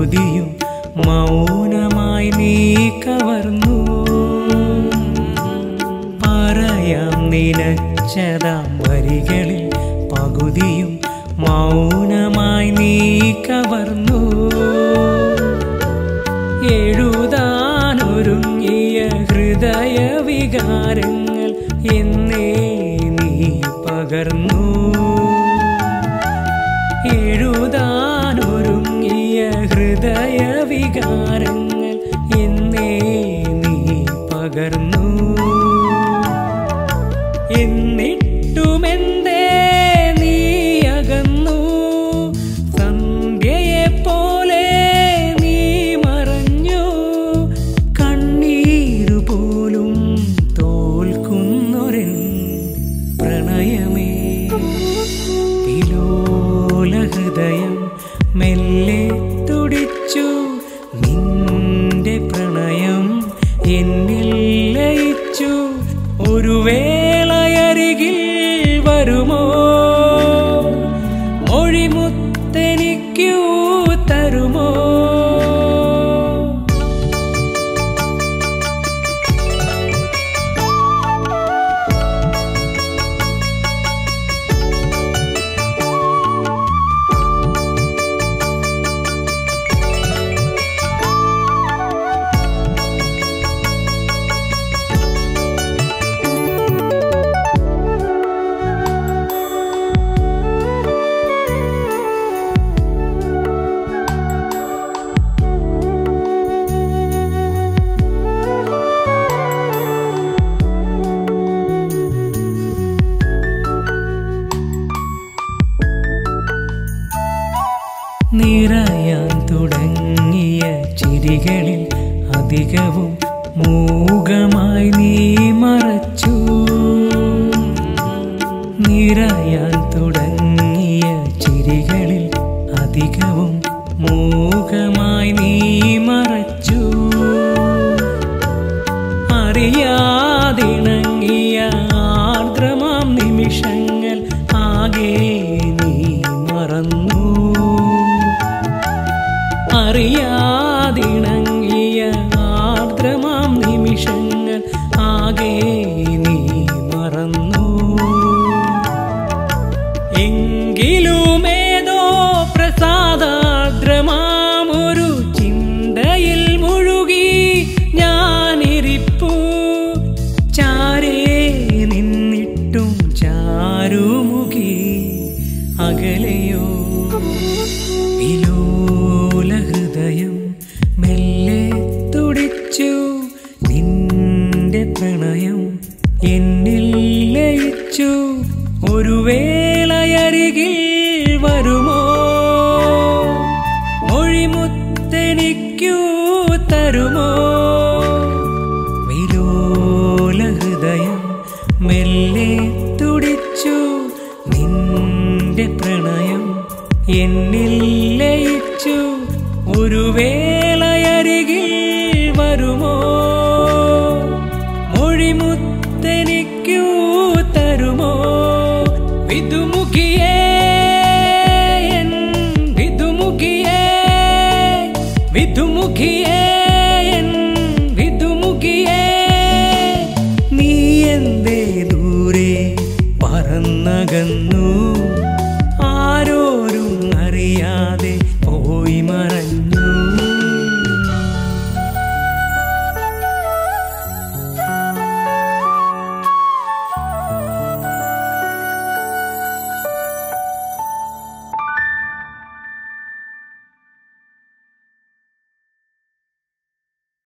പകുതിയും മൗനമായി നീ കവർന്നു. പറയാം നിലച്ചതാം വരികളിൽ പകുതിയും മൗനമായി നീ കവർന്നു. എഴുതാനൊരുങ്ങിയ ഹൃദയ വികാരങ്ങൾ എന്നേ നീ പകർന്നു. എഴുതാനൊരുങ്ങിയ ഹൃദയ വികാരങ്ങൾ എന്നേ നീ പകർന്നു. എന്നിട്ടുമെന്തേ നീ അകന്നു? സന്ധ്യയെ പോലെ നീ മറഞ്ഞു. കണ്ണീരു പോലും തോൽക്കുന്നൊരൻ പ്രണയമേ. വിലോല ഹൃദയം മെല്ലെ തുടിച്ചു. നിന്റെ പ്രണയം എന്നിൽ ലയിച്ചു. ഒരു വേളയരികിൽ വരുമോ? മൊഴിമുത്തെനിക്കു തരുമോ? നിറയാൻ തുടങ്ങിയ ചിരികളിൽ അധികവും മൂകമായി നീ മറച്ചു. നിറയാൻ തുടങ്ങിയ ചിരികളിൽ അധികവും മൂകമായി നീ മറച്ചു. അറിയാതിണങ്ങിയ ആർദ്രമാം നിമിഷങ്ങൾ ആകെ നീ മറന്നു. അറിയാതിണങ്ങിയ ആർദ്രമാം നിമിഷങ്ങൾ ആകെ നീ മറന്നു. എങ്കിലുമേതോ പ്രസാദാർദ്രമാമൊരു ചിന്തയിൽ മുഴുകി ഞാനിരിപ്പു. ചാരേ നിന്നിട്ടും ചാരുമുഖി അകലെയോ? വിലോല ഹൃദയം മെല്ലെ തുടിച്ചു. നിന്റെ പ്രണയം എന്നിൽ ലയിച്ചു. ഒരു വേളയരികിൽ വരുമോ? മൊഴിമുത്തെനിക്കു തരുമോ? വിലോല ഹൃദയം മെല്ലെ തുടിച്ചു. നിന്റെ പ്രണയം എന്നിൽ ലയിച്ചു. ഒരു വേളയരികിൽ വരുമോ? മൊഴിമുത്തെനിക്കു തരുമോ? വിധുമുഖിയേ എൻ വിധുമുഖിയേ, വിധുമുഖിയേ എൻ വിധുമുഖിയേ. നീ എന്തേ ദൂരെ പറന്നകന്നു? ആരോരും അറിയാതെ പോയി മറഞ്ഞു.